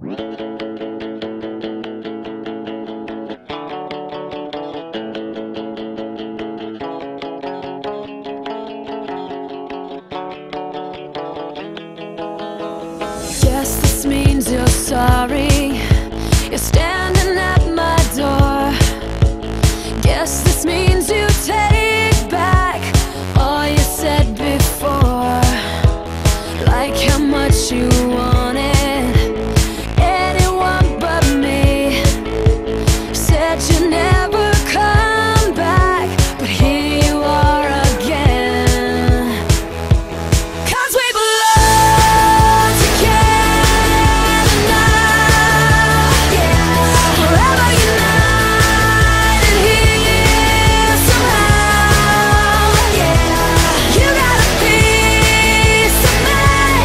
Guess this means you're sorry. You're standing at my door. Guess this means you take back all you said before. Like how much you wanted anyone but me. Said you'd never come back, but here you are again. 'Cause we belong together now, yeah. Forever united here somehow, yeah. You got a piece of me,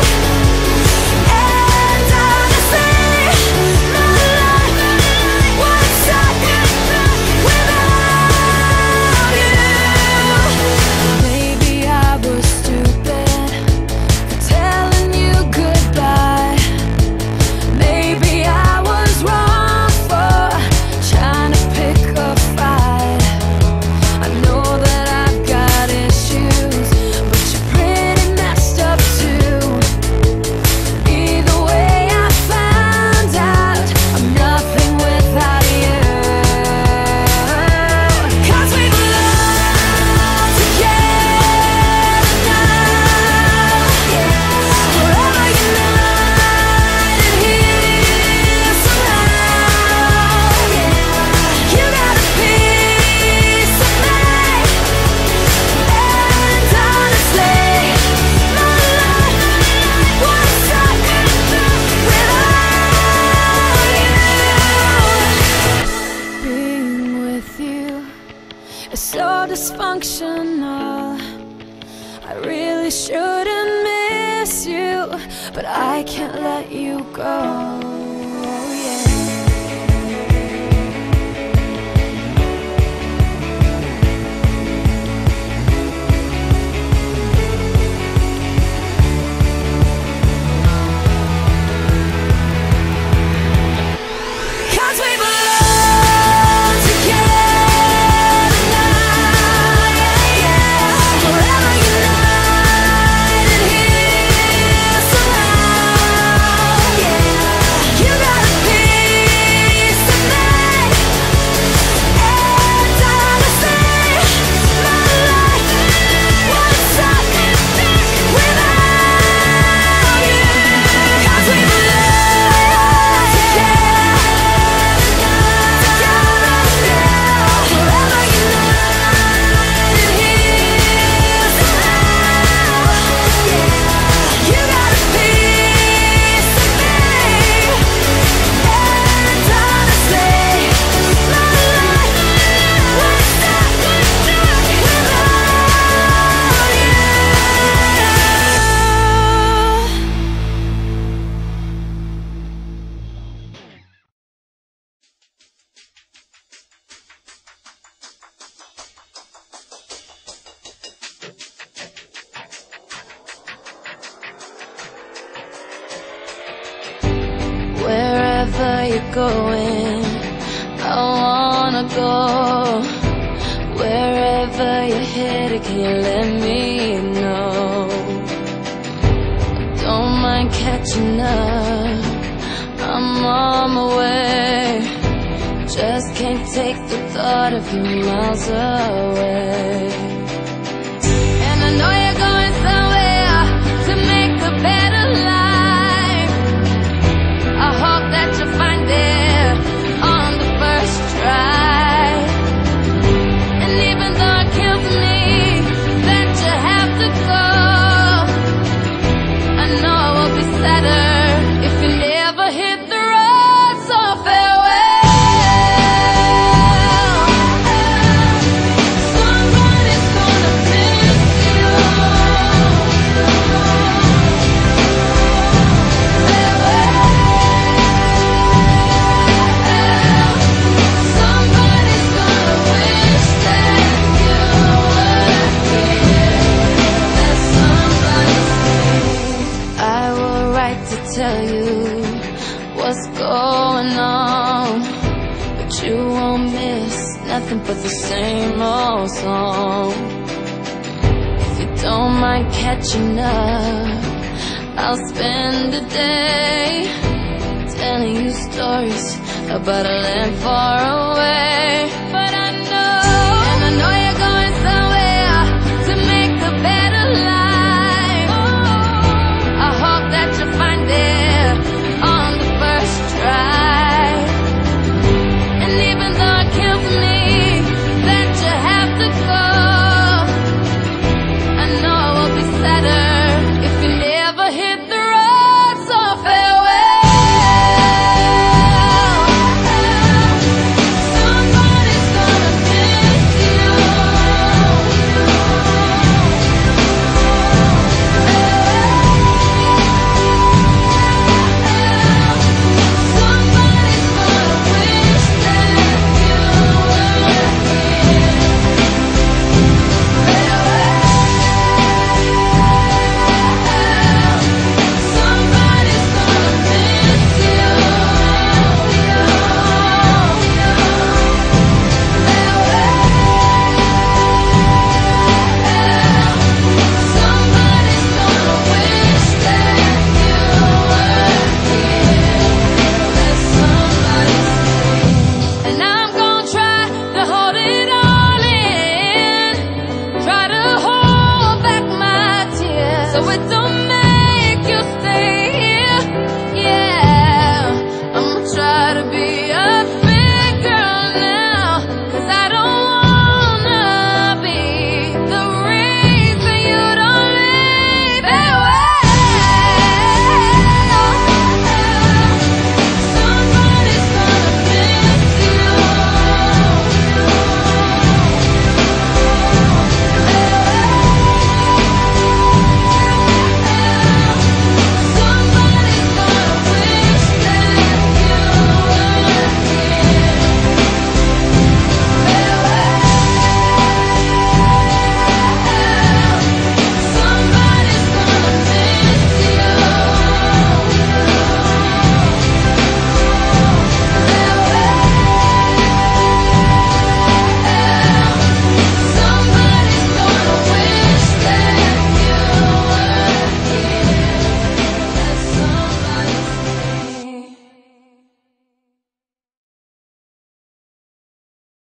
and honestly, my life would suck without you. Maybe I was stupid for telling you goodbye. Maybe I was wrong for trying to pick a fight. I know that I've got issues, but you're pretty messed up too. Either way, I found out I'm nothing without you. 'Cause we belong together now, yeah. Forever united here somehow, yeah. You got a piece of me, and honestly, my life would suck without you. Being with you is so dysfunctional. I really shouldn't miss you, but I can't let you go, yeah. Cause we belong together now, yeah. Forever united here somehow, yeah. You got a piece of me, and honestly, my life would suck without you. 'Cause we belong together now, forever united here somehow, yeah. You got a piece of me, and honestly, my life would stop without you. Wherever you're going, I wanna go. Wherever you're headed, can you let me know? Don't mind catching up, I'm on my way. Just can't take the thought of you miles away. And I know you're going somewhere to make a better life. I hope that you find it on the first try. And even though it kills me that you have to go, I know it will be sadder if you never hit the road. So farewell. Someone is what's going on, but you won't miss nothing but the same old song. If you don't mind catching up, I'll spend the day telling you stories about a land far away.